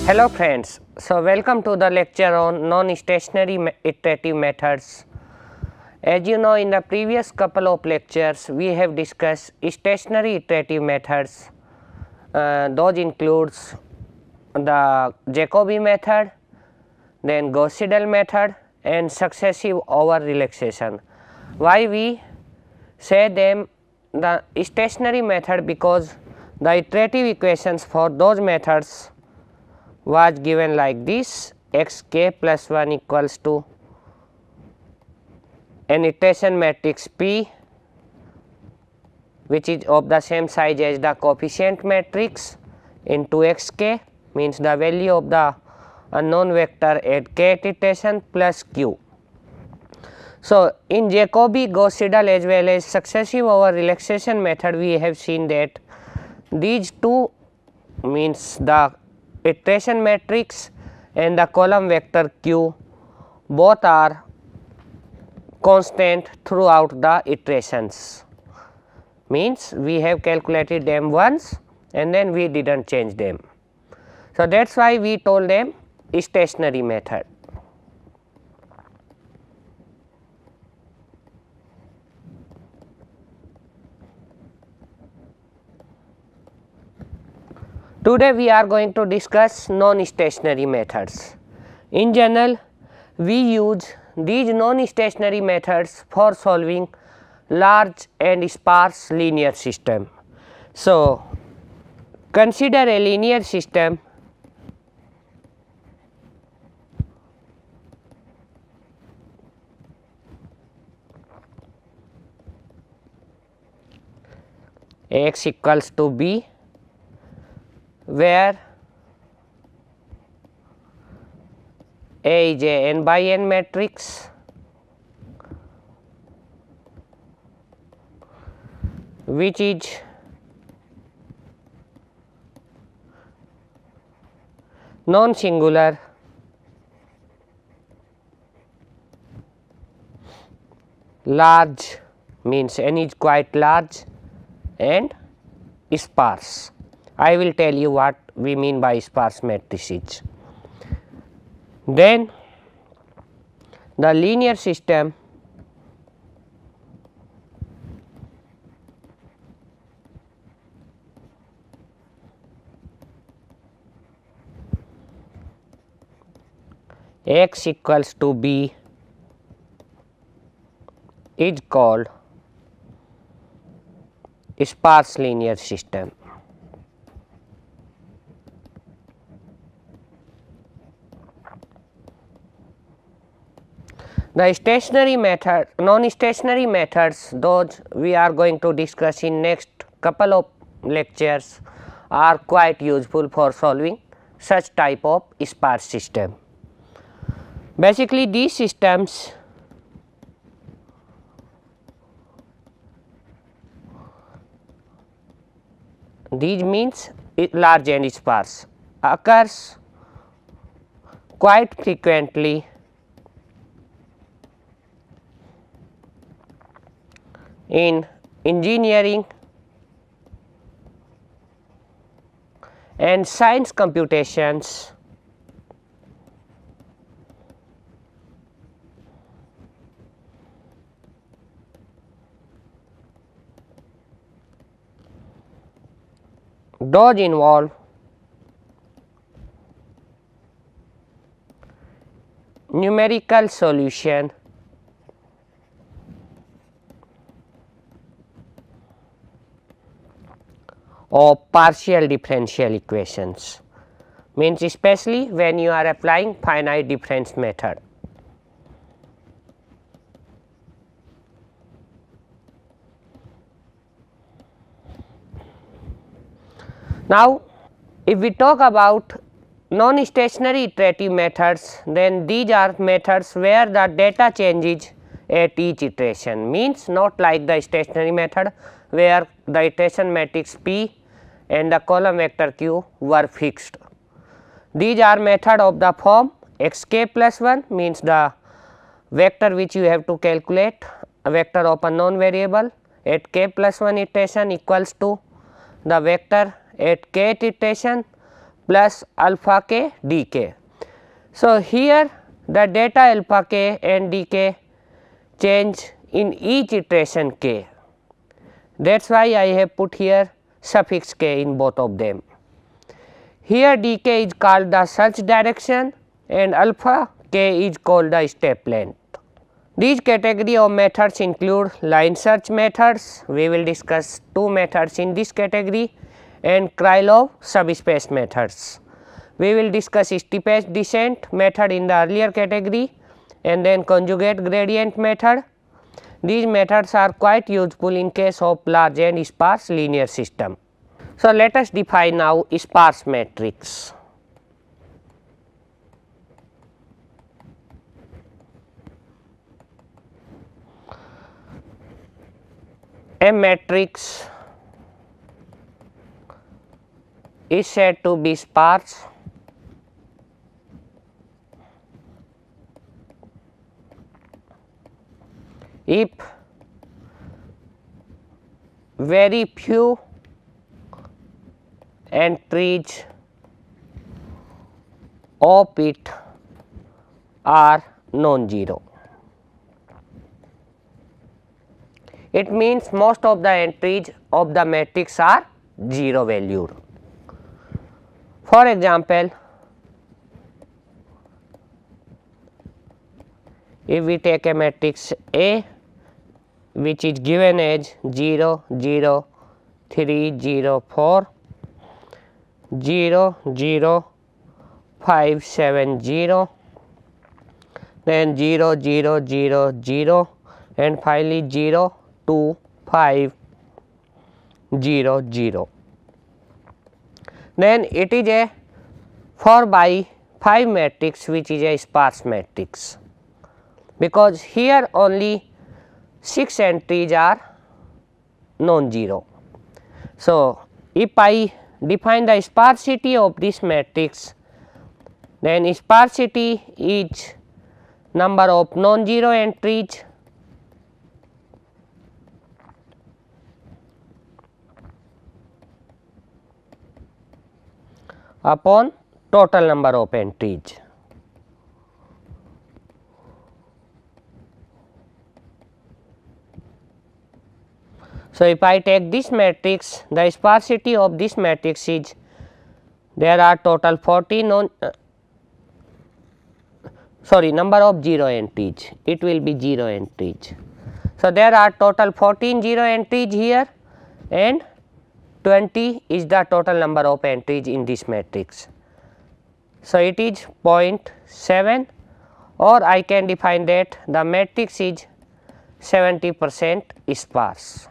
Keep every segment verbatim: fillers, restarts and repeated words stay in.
Hello friends, so welcome to the lecture on non-stationary iterative methods. As you know, in the previous couple of lectures we have discussed stationary iterative methods. Uh, those includes the Jacobi method, then Gauss-Seidel method and successive over relaxation. Why we say them the stationary method? Because the iterative equations for those methods was given like this: x k plus one equals to an iteration matrix P which is of the same size as the coefficient matrix into x k, means the value of the unknown vector at kth iteration, plus q. So, in Jacobi, Gauss-Seidel as well as successive over relaxation method, we have seen that these two, means the iteration matrix and the column vector q, both are constant throughout the iterations, means we have calculated them once and then we did not change them. So, that is why we told them stationary method. Today we are going to discuss non-stationary methods. In general, we use these non-stationary methods for solving large and sparse linear system. So, consider a linear system x equals to b, where A is a n by n matrix which is non-singular large, means n is quite large, and sparse. I will tell you what we mean by sparse matrices. Then the linear system x equals to b is called sparse linear system. The stationary method, non-stationary methods, those we are going to discuss in next couple of lectures, are quite useful for solving such type of sparse system. Basically, these systems these means large and sparse occurs quite frequently in engineering and science computations those involve numerical solution of partial differential equations, means especially when you are applying finite difference method. Now, if we talk about non-stationary iterative methods, then these are methods where the data changes at each iteration, means not like the stationary method where the iteration matrix P and the column vector q were fixed. These are method of the form x k plus one, means the vector which you have to calculate, a vector of a known variable at k plus one iteration equals to the vector at kth iteration plus alpha k dk. So, here the data alpha k and dk change in each iteration k. That is why I have put here suffix k in both of them. Here dk is called the search direction and alpha k is called the step length. These category of methods include line search methods, we will discuss two methods in this category, and Krylov subspace methods. We will discuss steepest descent method in the earlier category and then conjugate gradient method. These methods are quite useful in case of large and sparse linear system. So, let us define now sparse matrix. A matrix is said to be sparse if very few entries of it are non-zero. It means most of the entries of the matrix are zero valued. For example, if we take a matrix A which is given as zero, zero, three, zero, four, zero, zero, five, seven, zero, then zero, zero, zero, zero, and finally zero, two, five, zero, zero. Then it is a four by five matrix which is a sparse matrix, because here only six entries are non-zero. So, if I define the sparsity of this matrix, then sparsity is number of non-zero entries upon total number of entries. So, if I take this matrix, the sparsity of this matrix is, there are total forty non uh, sorry number of zero entries, it will be zero entries. So, there are total fourteen zero entries here and twenty is the total number of entries in this matrix. So, it is zero point seven, or I can define that the matrix is seventy percent sparse.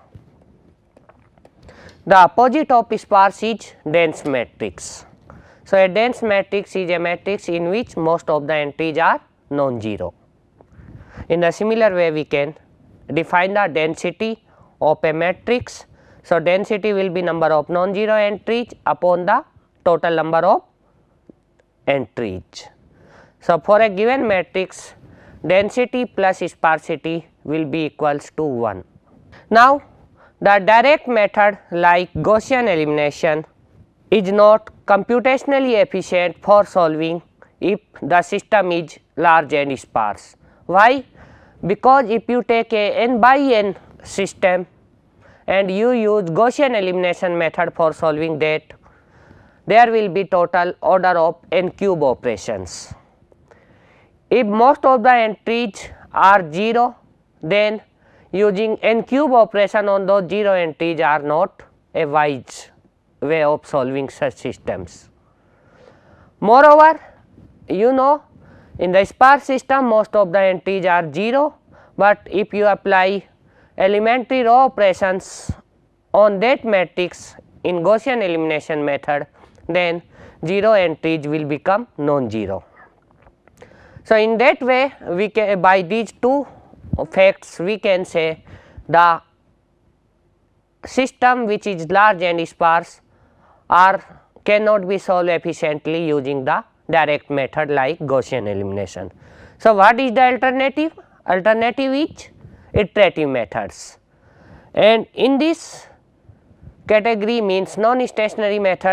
The opposite of sparse is dense matrix. So, a dense matrix is a matrix in which most of the entries are non-zero. In a similar way, we can define the density of a matrix. So, density will be number of non-zero entries upon the total number of entries. So, for a given matrix, density plus sparsity will be equals to one. Now, the direct method like Gaussian elimination is not computationally efficient for solving if the system is large and sparse. Why? Because if you take a n by n system and you use Gaussian elimination method for solving that, there will be total order of n cube operations. If most of the entries are zero, then using n cube operation on those zero entries are not a wise way of solving such systems. Moreover, you know, in the sparse system most of the entries are zero, but if you apply elementary row operations on that matrix in Gaussian elimination method, then zero entries will become non-zero. So, in that way we can, by these two facts we can say the system which is large and sparse are cannot be solved efficiently using the direct method like Gaussian elimination. So, what is the alternative? Alternative is iterative methods, and in this category means non-stationary methods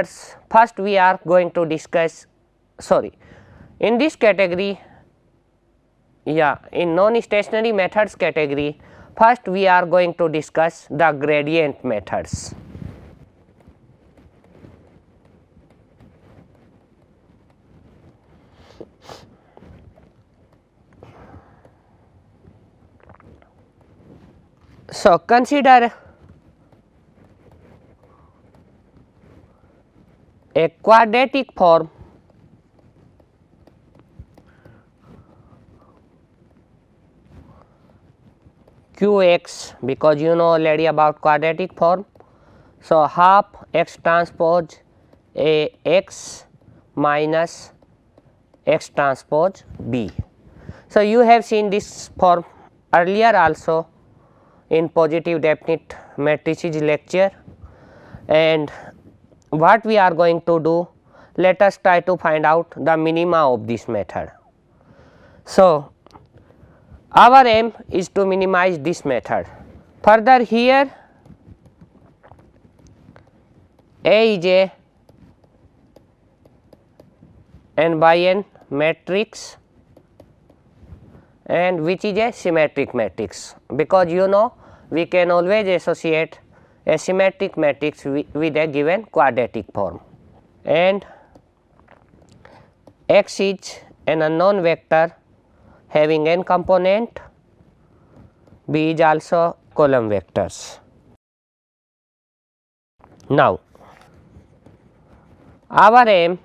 first we are going to discuss, sorry, in this category, yeah, in non-stationary methods category, first we are going to discuss the gradient methods. So, consider a quadratic form Q x, because you know already about quadratic form. So, half x transpose A x minus x transpose B. So, you have seen this form earlier also in positive definite matrices lecture, and what we are going to do, let us try to find out the minima of this method. So, our aim is to minimize this method. Further, here A is a n by n matrix and which is a symmetric matrix, because you know we can always associate a symmetric matrix with, with a given quadratic form, and x is an unknown vector having n component, B is also column vectors. Now, our aim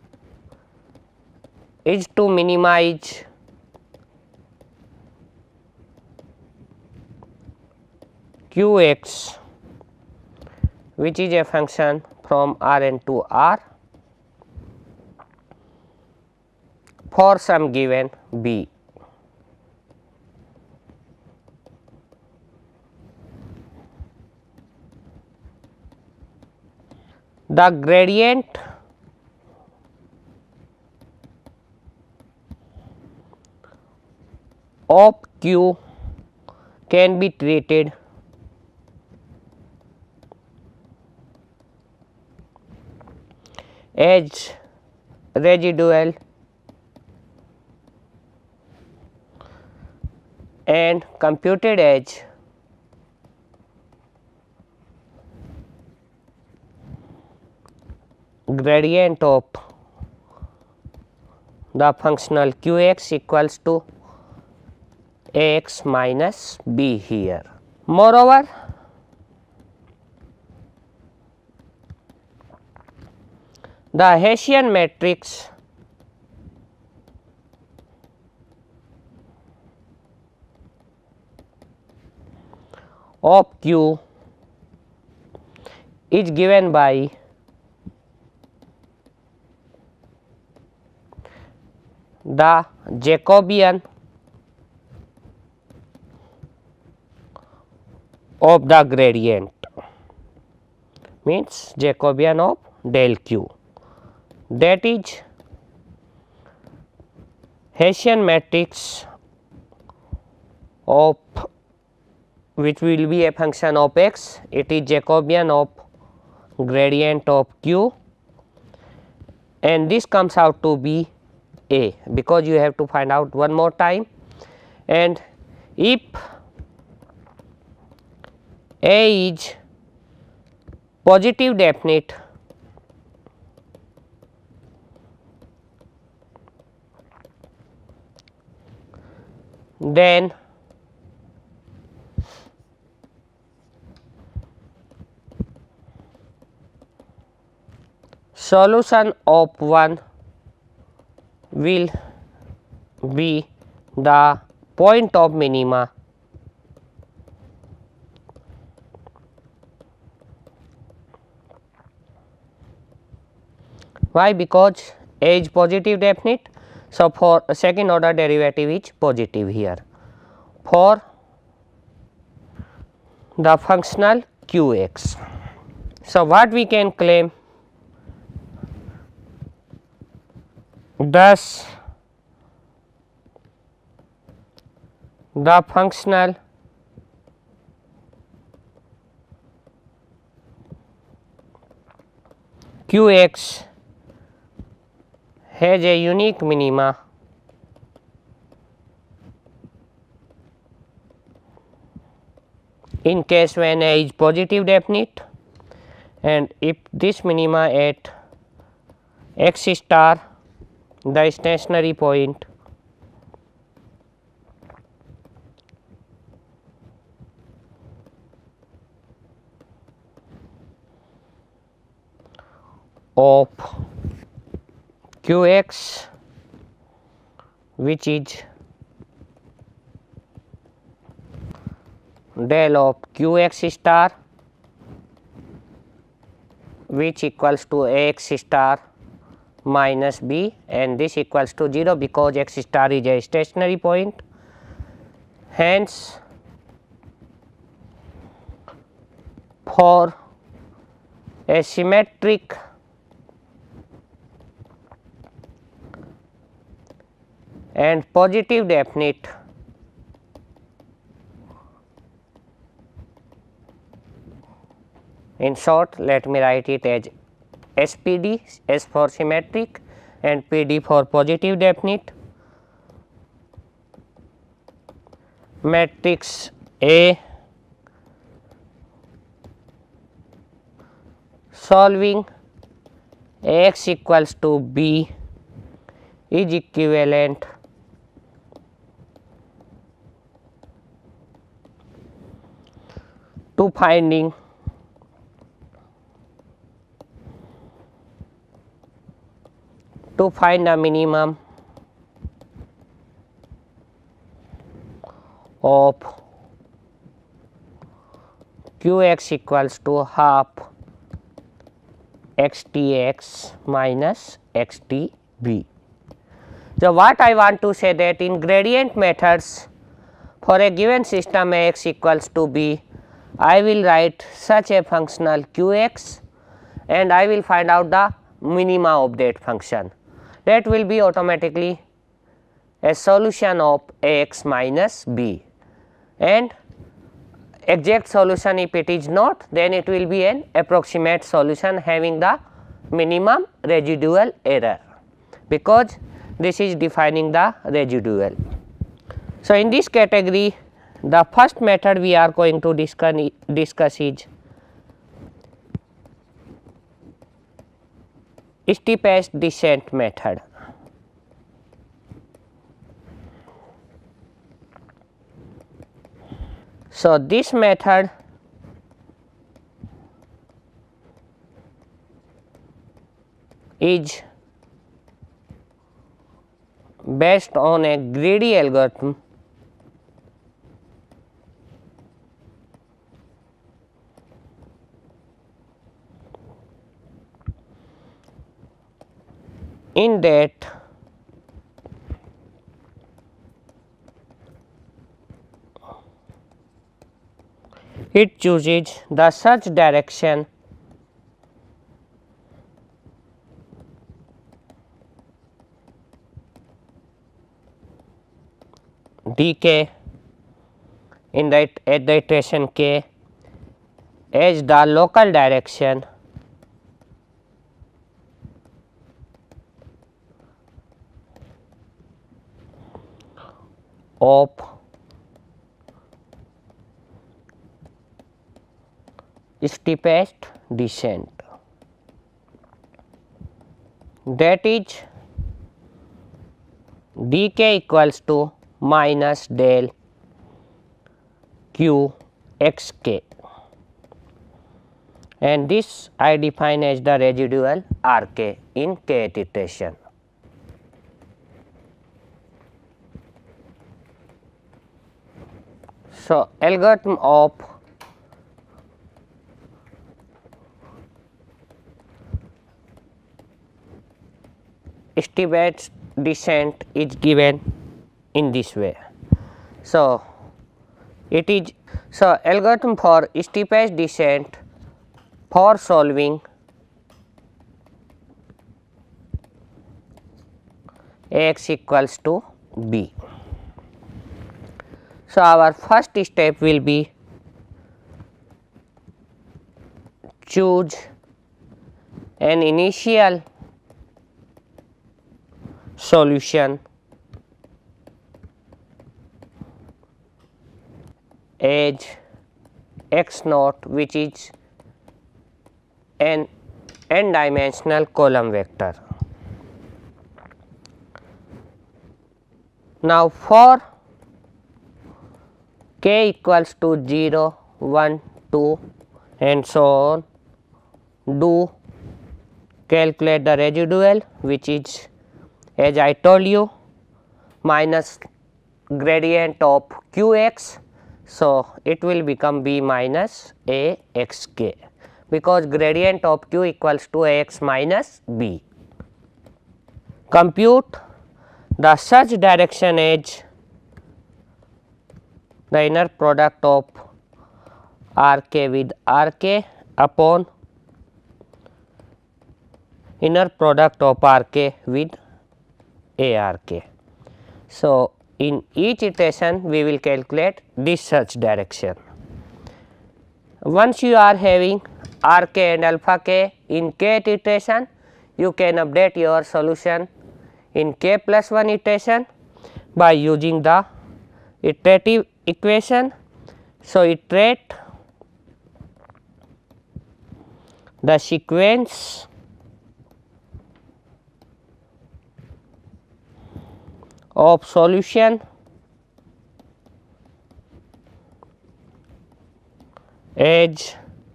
is to minimize Q x, which is a function from R n to R for some given B. The gradient of Q can be treated as residual and computed as gradient of the functional Q x equals to A x minus B here. Moreover, the Hessian matrix of Q is given by the Jacobian of the gradient, means Jacobian of del Q, that is Hessian matrix of which will be a function of x, it is Jacobian of gradient of Q, and this comes out to be A, because you have to find out one more time, and if A is positive definite, then solution of one will be the point of minima Why? Because A is positive definite. So, for second order derivative is positive here for the functional Q x. So, what we can claim, thus the functional Q x has a unique minima in case when A is positive definite, and if this minima at x star, the stationary point, of Q x, which is del of Q x star, which equals to A x star minus b, and this equals to zero because x star is a stationary point. Hence, for a symmetric and positive definite in short, let me write it as S P D, S for symmetric and P D for positive definite. Matrix A solving A x equals to b is equivalent to finding to find the minimum of Q x equals to half x t x minus x t b. So, what I want to say that in gradient methods for a given system A x equals to b, I will write such a functional Q x and I will find out the minima of that function. That will be automatically a solution of A x minus b, and exact solution if it is not, then it will be an approximate solution having the minimum residual error, because this is defining the residual. So, in this category the first method we are going to discuss, discuss is steepest descent method. So, this method is based on a greedy algorithm in that it chooses the search direction dk in the at the iteration k as the local direction of steepest descent, that is dk equals to minus del q x k, and this I define as the residual R k in kth iteration. So, algorithm of steepest descent is given in this way. So, it is so algorithm for steepest descent for solving x equals to b. So, our first step will be choose an initial solution as x naught, which is an n dimensional column vector. Now, for k equals to zero, one, two and so on, do calculate the residual, which is, as I told you, minus gradient of q x. So, it will become b minus a x k, because gradient of q equals to a x minus b. Compute the such direction as the inner product of r k with r k upon inner product of r k with a r k. So, in each iteration we will calculate this such direction. Once you are having r k and alpha k in kth iteration, you can update your solution in k plus one iteration by using the iterative equation. So, iterate the sequence of solution as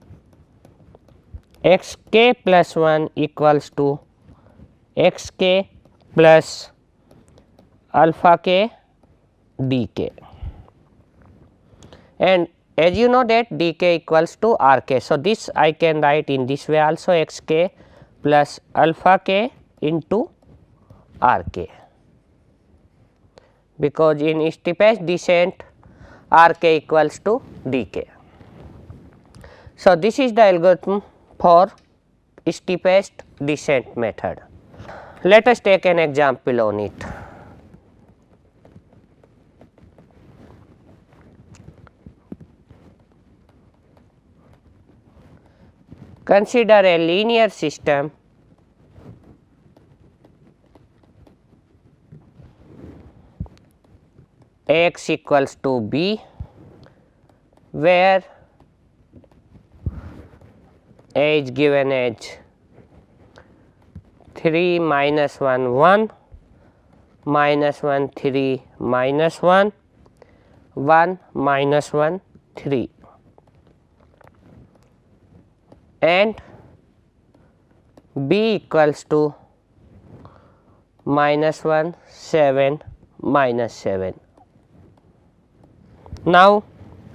x k plus one equals to x k plus alpha k d k, and as you know that d k equals to r k. So, this I can write in this way also, x k plus alpha k into r k, because in steepest descent r k equals to d k. So, this is the algorithm for steepest descent method. Let us take an example on it. Consider a linear system x equals to b, where a is given as three minus one one, minus one three minus one, one minus one three, and b equals to minus one seven minus seven. Now,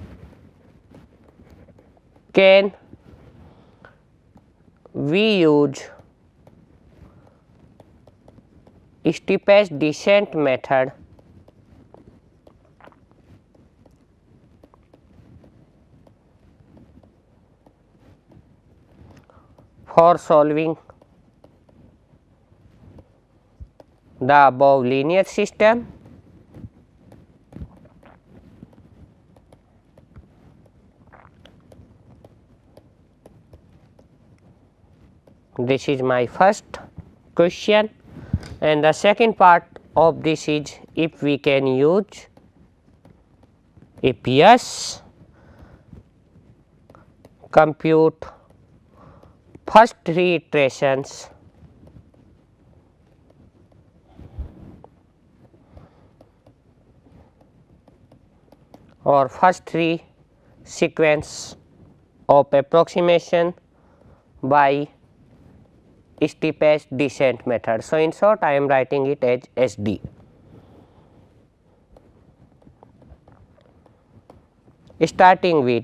can we use steepest descent method for solving the above linear system? This is my first question, and the second part of this is, if we can use, if yes, compute first three iterations or first three sequence of approximation by steepest descent method. So, in short I am writing it as S D. Starting with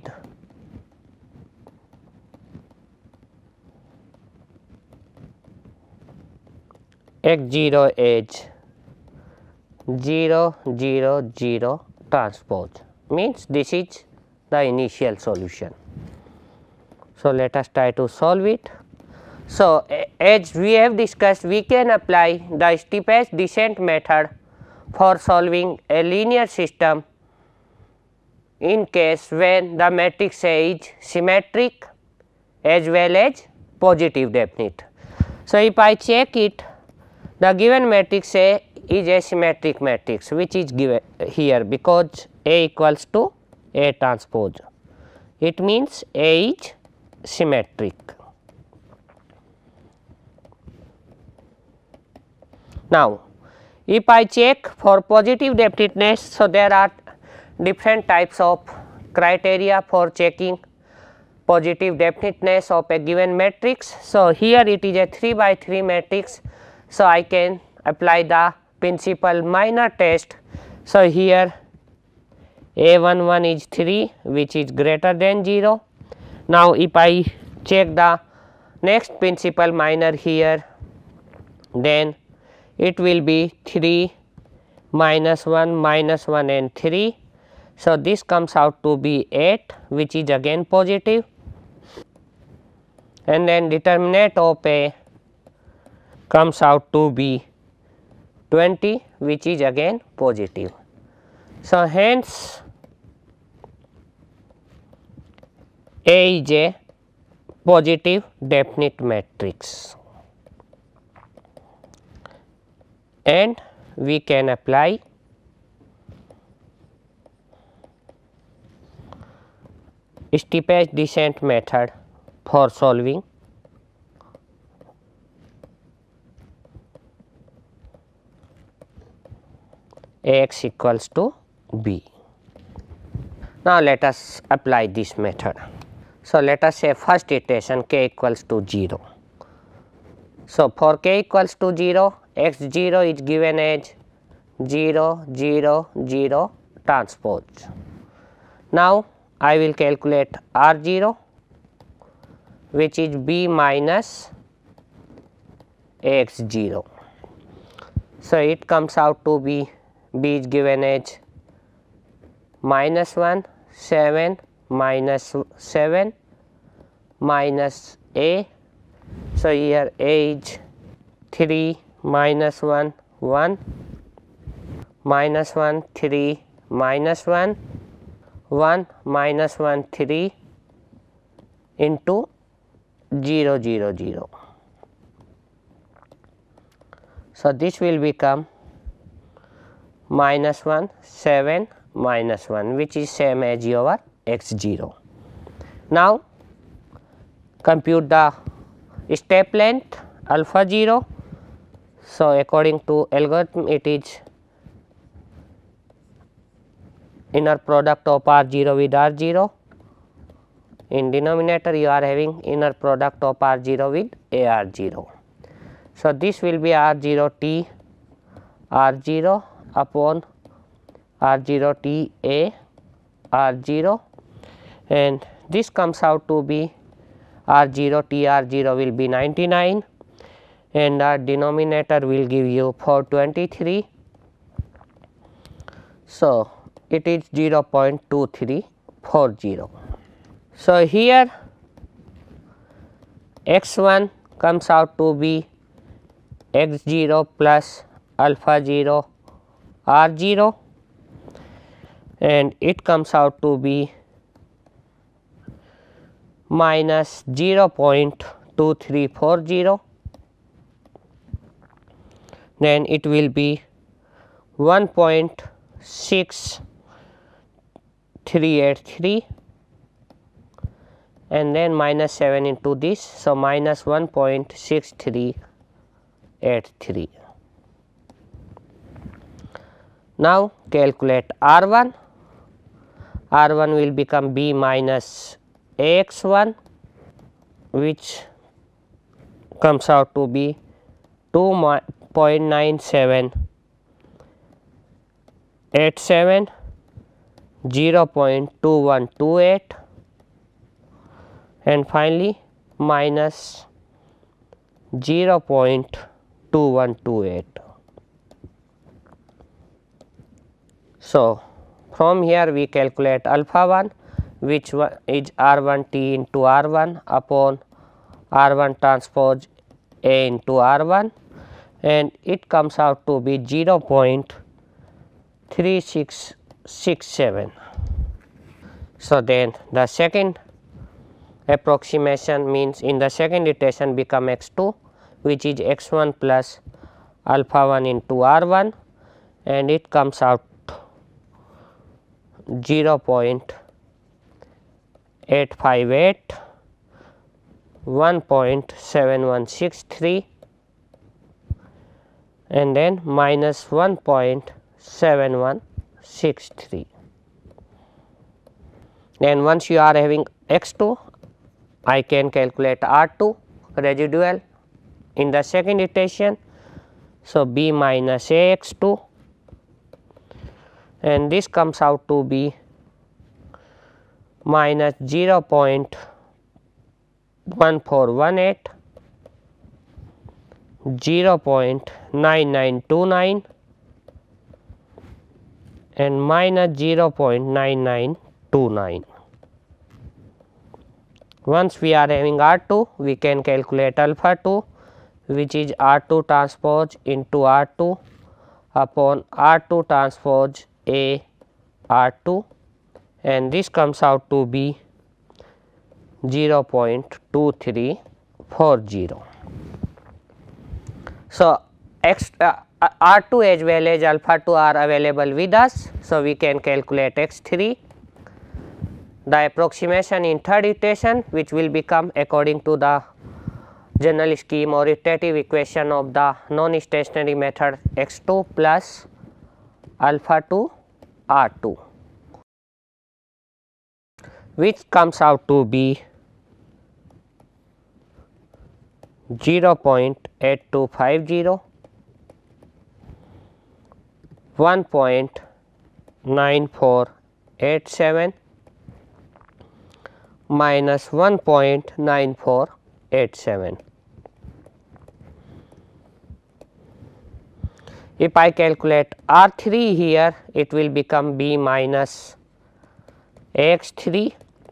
x zero as zero zero zero transpose, means this is the initial solution. So, let us try to solve it. So, as we have discussed, we can apply the steepest descent method for solving a linear system in case when the matrix A is symmetric as well as positive definite. So, if I check it, the given matrix A is a symmetric matrix, which is given here because A equals to A transpose. It means A is symmetric. Now, if I check for positive definiteness, so there are different types of criteria for checking positive definiteness of a given matrix. So, here it is a three by three matrix. So, I can apply the principal minor test. So, here A one one is three, which is greater than zero. Now, if I check the next principal minor here, then it will be three minus one minus one and three. So, this comes out to be eight, which is again positive, and then determinant of A comes out to be twenty, which is again positive. So, hence A is a positive definite matrix, and we can apply steepest descent method for solving A x equals to b. Now, let us apply this method. So, let us say first iteration k equals to zero. So, for k equals to zero, x zero is given as zero zero zero transpose. Now, I will calculate r zero, which is b minus x zero. So, it comes out to be b is given as minus one, seven, minus seven, minus a. So, here a is three, minus one, one, minus one, three, minus one, one, minus one, three into zero, zero, zero. So, this will become minus one, seven, minus one, which is same as your x zero. Now, compute the step length alpha zero. So, according to algorithm, it is inner product of r zero with r zero. In denominator, you are having inner product of r zero with a r zero. So, this will be r zero t r zero upon r zero t a r zero, and this comes out to be r zero t r zero will be ninety-nine, and our denominator will give you four twenty-three. So, it is zero point two three four zero. So, here x one comes out to be x zero plus alpha zero r zero, and it comes out to be minus zero point two three four zero, then it will be one point six three eight three, and then minus seven into this. So, minus one point six three eight three. Now, calculate r one. r one will become b minus a x one, which comes out to be two point nine seven eight seven, zero point two one two eight, and finally minus zero point two one two eight. So, from here we calculate alpha one, which is r one t into r one upon r one transpose a into r one, and it comes out to be zero point three six six seven. So, then the second approximation means in the second iteration become x two, which is x one plus alpha one into r one, and it comes out zero point eight five eight, one point seven one six three, and then minus one point seven one six three. Then once you are having x two, I can calculate r two residual in the second iteration. So, b minus a x two, and this comes out to be minus zero point one four one eight, zero point nine nine two nine, and minus zero point nine nine two nine. Once we are having r two, we can calculate alpha two, which is r two transpose into r two upon r two transpose a r two, and this comes out to be zero point two three four zero. So, x uh, r two as well as alpha two are available with us. So, we can calculate x three, the approximation in third iteration, which will become according to the general scheme or iterative equation of the non-stationary method x two plus alpha two r two, which comes out to be zero point eight two five zero, one point nine four eight seven, minus one point nine four eight seven. If I calculate r three here, it will become b minus a x three,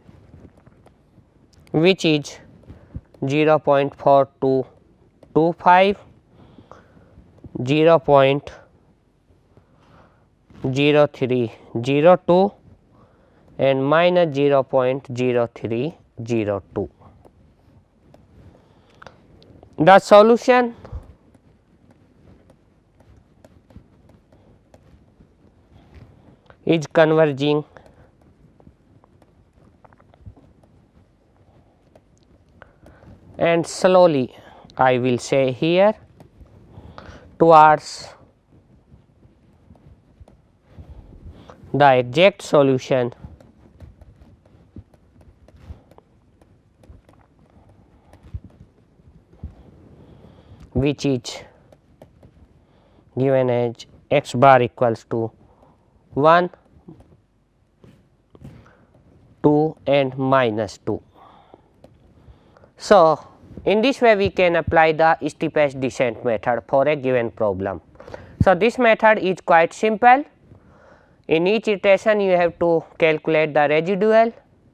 which is zero point four two two five, zero point zero three zero two, and minus zero point zero three zero two. The solution is converging and slowly, I will say here, towards the exact solution which is given as x bar equals to one, two and minus two. So, in this way we can apply the steepest descent method for a given problem. So, this method is quite simple. In each iteration you have to calculate the residual,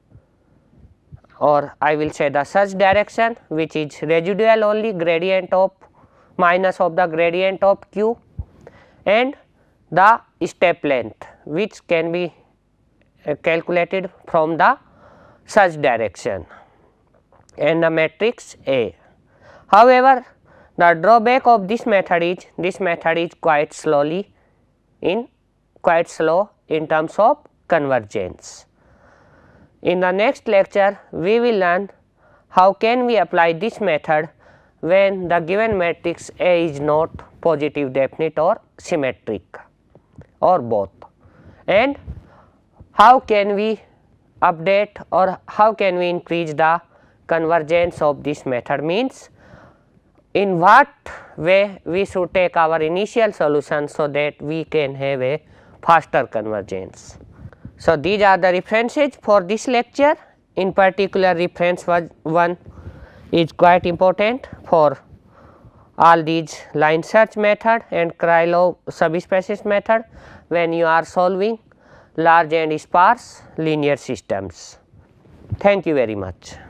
or I will say the search direction, which is residual only gradient of minus of the gradient of q, and the step length, which can be uh, calculated from the search direction, and the matrix A. However, the drawback of this method is this method is quite slowly in quite slow in terms of convergence. In the next lecture, we will learn how can we apply this method when the given matrix A is not positive definite or symmetric or both, and how can we update or how can we increase the convergence of this method, means in what way we should take our initial solution so that we can have a faster convergence. So, these are the references for this lecture. In particular, reference was one is quite important for all these line search method and Krylov subspecies method when you are solving large and sparse linear systems. Thank you very much.